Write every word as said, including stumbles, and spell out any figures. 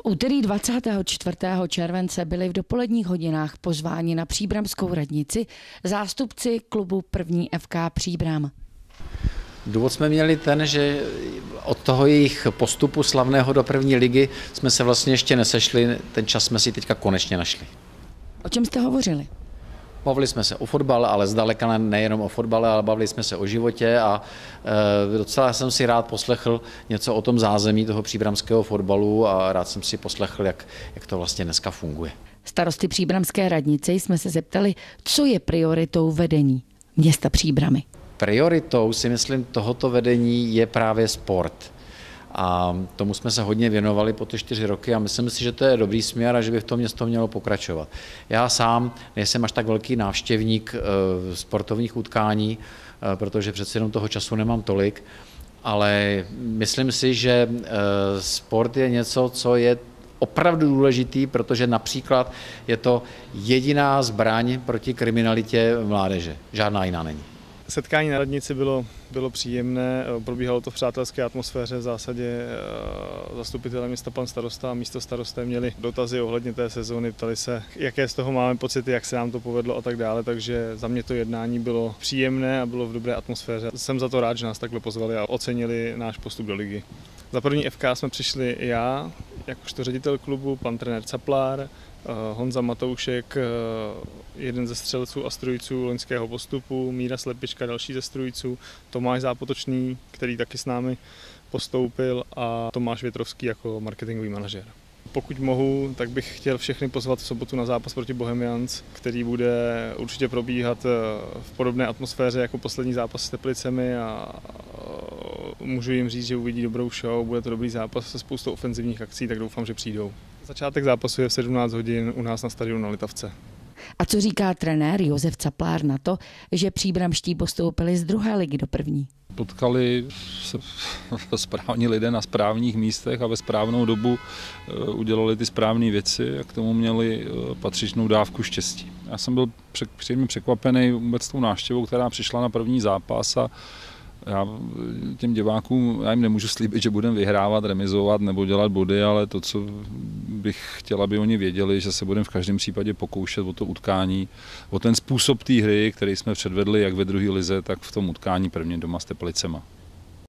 úterý dvacátého čtvrtého července byli v dopoledních hodinách pozváni na příbramskou radnici zástupci klubu první F K Příbram. Důvod jsme měli ten, že od toho jejich postupu slavného do první ligy jsme se vlastně ještě nesešli, ten čas jsme si teďka konečně našli. O čem jste hovořili? Bavili jsme se o fotbale, ale zdaleka nejenom o fotbale, ale bavili jsme se o životě a e, docela jsem si rád poslechl něco o tom zázemí toho příbramského fotbalu a rád jsem si poslechl, jak, jak to vlastně dneska funguje. Starosty příbramské radnice jsme se zeptali, co je prioritou vedení města Příbramy. Prioritou si myslím tohoto vedení je právě sport. A tomu jsme se hodně věnovali po ty čtyři roky a myslím si, že to je dobrý směr a že by v tom město mělo pokračovat. Já sám nejsem až tak velký návštěvník e, sportovních utkání, e, protože přeci jenom toho času nemám tolik, ale myslím si, že e, sport je něco, co je opravdu důležitý, protože například je to jediná zbraň proti kriminalitě mládeže. Žádná jiná není. Setkání na radnici bylo, bylo příjemné, probíhalo to v přátelské atmosféře, v zásadě zastupitelé města pan starosta a místo starosté měli dotazy ohledně té sezóny, ptali se, jaké z toho máme pocity, jak se nám to povedlo a tak dále, takže za mě to jednání bylo příjemné a bylo v dobré atmosféře. Jsem za to rád, že nás takhle pozvali a ocenili náš postup do ligy. Za první F K jsme přišli já, jakožto ředitel klubu, pan trenér Caplár, Honza Matoušek, jeden ze střelců a strůjců loňského postupu, Míra Slepička, další ze strůjců, Tomáš Zápotočný, který taky s námi postoupil, a Tomáš Větrovský jako marketingový manažer. Pokud mohu, tak bych chtěl všechny pozvat v sobotu na zápas proti Bohemians, který bude určitě probíhat v podobné atmosféře jako poslední zápas s Teplicemi a můžu jim říct, že uvidí dobrou show, bude to dobrý zápas se spoustou ofenzivních akcí, tak doufám, že přijdou. Začátek zápasu je v sedmnáct hodin u nás na stadionu na Litavce. A co říká trenér Josef Caplár na to, že příbramští postoupili z druhé ligy do první? Potkali se správní lidé na správných místech a ve správnou dobu udělali ty správné věci a k tomu měli patřičnou dávku štěstí. Já jsem byl příjemně překvapený vůbec tou návštěvou, která přišla na první zápas, a já těm divákům, já jim nemůžu slíbit, že budeme vyhrávat, remizovat nebo dělat body, ale to, co bych chtěla, aby oni věděli, že se budeme v každém případě pokoušet o to utkání, o ten způsob té hry, který jsme předvedli jak ve druhé lize, tak v tom utkání prvním doma s Teplicema.